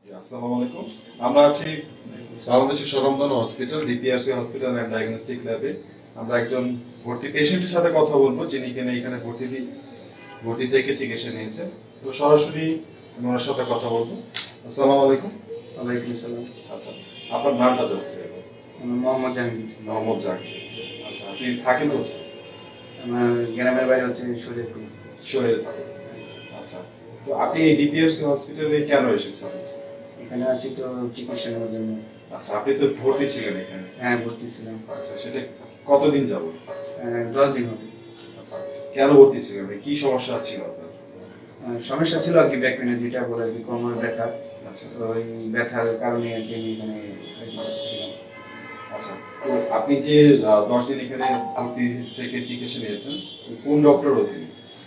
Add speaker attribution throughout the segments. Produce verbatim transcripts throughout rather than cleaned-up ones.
Speaker 1: আসসালামু আলাইকুম। আমরা আছি বাংলাদেশের স্বনামধন্য hospital DPRC hospital and diagnostic ল্যাবে। আমরা একজন ভর্তি পেশেন্টের সাথে কথা বলবো যিনি কিনা এখানে ভর্তি ভর্তি থেকে চিকিৎসা নিয়েছে। তো সরাসরি আমি ওনার সাথে কথা বলবো। আসসালামু আলাইকুম।
Speaker 2: ওয়ালাইকুম আসসালাম।
Speaker 1: আচ্ছা, আপনার নামটা জানতে চাইবো।
Speaker 2: মোহাম্মদ জাহাঙ্গীর।
Speaker 1: মোহাম্মদ জাহাঙ্গীর। আচ্ছা, আপনি থাকেন কোথায়?
Speaker 2: আমার গ্রামের বাড়ি হচ্ছে শরীয়তপুর।
Speaker 1: শরীয়তপুর। আচ্ছা, তো আপনি এই ডিপিআরসি হসপিটালে কেন এসেছেন?
Speaker 2: এখানে আসি তো চিকিৎসা নেওয়ার জন্য।
Speaker 1: আচ্ছা, আপনি তো ভর্তি ছিলেন এখানে?
Speaker 2: হ্যাঁ, ভর্তি ছিলাম।
Speaker 1: আচ্ছা, সেটা কতদিন যাবত?
Speaker 2: দশ দিন হবে।
Speaker 1: আচ্ছা, কেন ভর্তি ছিলেন? কি সমস্যা ছিল আপনার?
Speaker 2: সমস্যা ছিল আর কি, ব্যাক পেনে, যেটা বলে আর কি কোমর ব্যথা।
Speaker 1: আচ্ছা,
Speaker 2: তো ওই ব্যথার কারণে আর কি আমি এখানে ছিলাম।
Speaker 1: আচ্ছা, তো আপনি যে দশ দিন এখানে ভর্তি থেকে চিকিৎসা নিয়েছেন কোন ডক্টর অধীনে?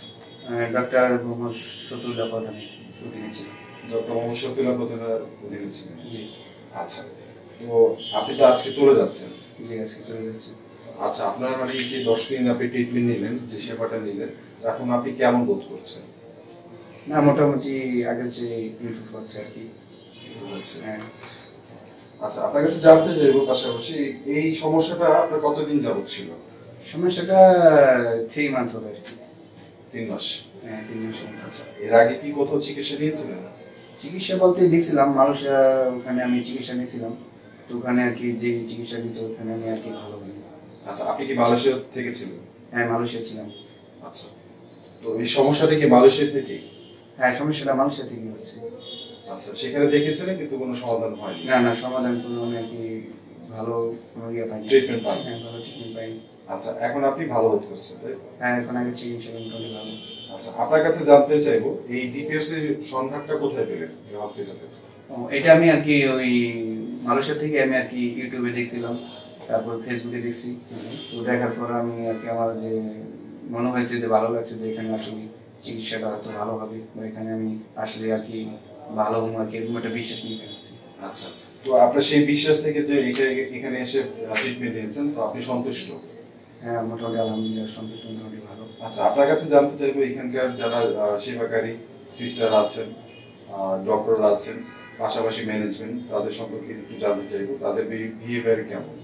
Speaker 2: ডক্টর মোহাম্মদ শফিউল্লাহ প্রধান অধীনে ছিলেন।
Speaker 1: ডক্টর মোহাম্মদ শফিউল্লাহ প্রধানের অধীনে ছিলেন। জি। আচ্ছা, তো আপনি তো আজকে চলে যাচ্ছেন?
Speaker 2: জি, আজকে চলে যাচ্ছি।
Speaker 1: আচ্ছা, আপনার মানে এই যে দশ দিন আপনি ট্রিটমেন্ট নিলেন, যে সেবাটা নিলেন, এখন আপনি কেমন বোধ করছেন?
Speaker 2: না, মোটামুটি আগের চেয়ে ইমপ্রুভ হচ্ছে আর কি।
Speaker 1: হ্যাঁ। আচ্ছা, আপনার কাছে জানতে চাইবো পাশাপাশি এই সমস্যাটা আপনার কতদিন যাবত ছিল?
Speaker 2: সমস্যাটা থ্রি মান্থ হবে আর কি।
Speaker 1: তিন মাস?
Speaker 2: হ্যাঁ, তিন মাস।
Speaker 1: আচ্ছা, এর আগে কি কোথাও চিকিৎসা নিয়েছিলেন?
Speaker 2: চিকিৎসা বলতে দিয়েছিলাম মালয়েশিয়া, ওখানে আমি চিকিৎসা নিয়েছিলাম। তো ওখানে আর কি যে চিকিৎসা দিয়েছে ওখানে আমি আর কি ভালো হইনি।
Speaker 1: আচ্ছা, আপনি কি মালয়েশিয়া থেকে ছিলেন?
Speaker 2: হ্যাঁ, মালয়েশিয়া ছিলাম।
Speaker 1: আচ্ছা, তো এই সমস্যাটা কি মালয়েশিয়া থেকে?
Speaker 2: হ্যাঁ, সমস্যাটা মালয়েশিয়া থেকে হচ্ছে।
Speaker 1: আচ্ছা, সেখানে দেখেছিলেন কিন্তু কোনো সমাধান হয়নি? না
Speaker 2: না, সমাধান কোনো আমি আর কি ভালো কোনো ইয়ে পাইনি,
Speaker 1: ট্রিটমেন্ট পাইনি।
Speaker 2: হ্যাঁ, ভালো ট্রিটমেন্ট পাইনি।
Speaker 1: আচ্ছা, এখন আপনি ভালো বোধ করছেন তাই?
Speaker 2: হ্যাঁ, এখন আগে চিকিৎসা মোটামুটি ভালো।
Speaker 1: আচ্ছা, আপনার কাছে জানতে চাইবো এই ডিপিআরসি সন্ধানটা কোথায় পেলেন এই হসপিটালে?
Speaker 2: এটা আমি আর কি ওই মালয়েশিয়া থেকে আমি আর কি ইউটিউবে দেখছিলাম, তারপর ফেসবুকে দেখছি। তো দেখার পর আমি আর কি আমার যে মনে হয়েছে যে ভালো লাগছে যে এখানে আসলে চিকিৎসাটা তো ভালো হবে বা এখানে আমি আসলে আর কি ভালো হবো আর কি, এরকম একটা বিশ্বাস নিয়ে আসছি।
Speaker 1: আচ্ছা, তো আপনার সেই বিশ্বাস থেকে যে এখানে এসে ট্রিটমেন্ট নিয়েছেন, তো আপনি সন্তুষ্ট?
Speaker 2: হ্যাঁ, মোটামুটি আলহামদুলিল্লাহ সন্তুষ্ট, মোটামুটি ভালো।
Speaker 1: আচ্ছা, আপনার কাছে জানতে চাইবো এখানকার যারা সেবাকারী সিস্টার আছেন, ডক্টররা আছেন, পাশাপাশি ম্যানেজমেন্ট, তাদের সম্পর্কে একটু জানতে চাইবো তাদের বিহেভিয়ার কেমন?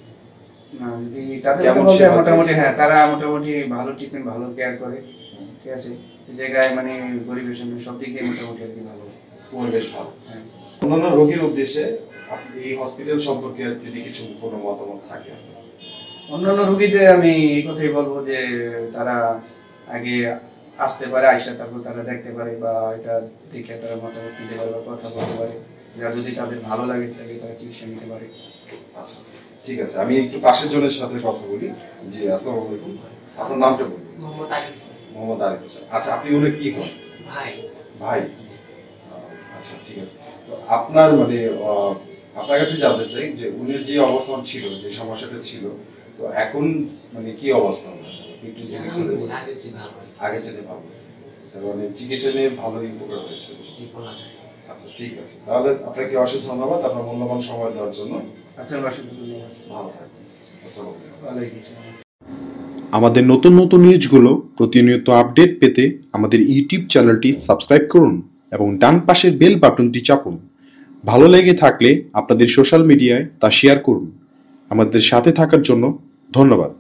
Speaker 2: তাদের মোটামুটি হ্যাঁ, তারা মোটামুটি ভালো ট্রিটমেন্ট, ভালো কেয়ার করে। ঠিক আছে, এই জায়গায় মানে পরিবেশ সব দিক দিয়ে মোটামুটি আর কি ভালো,
Speaker 1: পরিবেশ ভালো।
Speaker 2: হ্যাঁ।
Speaker 1: অন্যান্য রোগীর উদ্দেশ্যে এই হসপিটাল সম্পর্কে যদি কিছু কোনো মতামত থাকে?
Speaker 2: অন্যান্য রোগীদের আমি এই কথাই বলবো যে তারা আগে আসতে পারে, আইসা তারপর তারা দেখতে পারে বা এটা দেখে তারা মতামত নিতে পারে বা কথা বলতে পারে, যা যদি তাদের ভালো লাগে তাকে তারা চিকিৎসা নিতে পারে।
Speaker 1: আচ্ছা, ঠিক আছে, আমি একটু পাশের জনের সাথে কথা বলি। জি, আসসালামু আলাইকুম। আপনার নামটা বলুন।
Speaker 3: মোহাম্মদ আরিফ হোসেন।
Speaker 1: মোহাম্মদ আরিফ হোসেন। আচ্ছা, আপনি ওনার কি হন?
Speaker 3: ভাই।
Speaker 1: ভাই, আচ্ছা, ঠিক আছে। তো আপনার মানে আপনার কাছে জানতে চাই যে উনির যে অবস্থান ছিল, যে সমস্যাটা ছিল, তো এখন মানে কি অবস্থা? একটু
Speaker 3: আগের চেয়ে ভালো।
Speaker 1: আগের চেয়ে ভালো, তার মানে চিকিৎসা নিয়ে ভালোই উপকার হয়েছে।
Speaker 3: জি, বলা যায়।
Speaker 1: আচ্ছা, ঠিক আছে, তাহলে আপনাকে অশেষ ধন্যবাদ আপনার মূল্যবান সময় দেওয়ার জন্য।
Speaker 2: আপনাকে অশেষ ধন্যবাদ।
Speaker 1: ভালো থাকবেন। আসসালামু
Speaker 2: আলাইকুম।
Speaker 4: আমাদের নতুন নতুন নিউজগুলো প্রতিনিয়ত আপডেট পেতে আমাদের ইউটিউব চ্যানেলটি সাবস্ক্রাইব করুন এবং ডান পাশের বেল বাটনটি চাপুন। ভালো লেগে থাকলে আপনাদের সোশ্যাল মিডিয়ায় তা শেয়ার করুন। আমাদের সাথে থাকার জন্য ধন্যবাদ।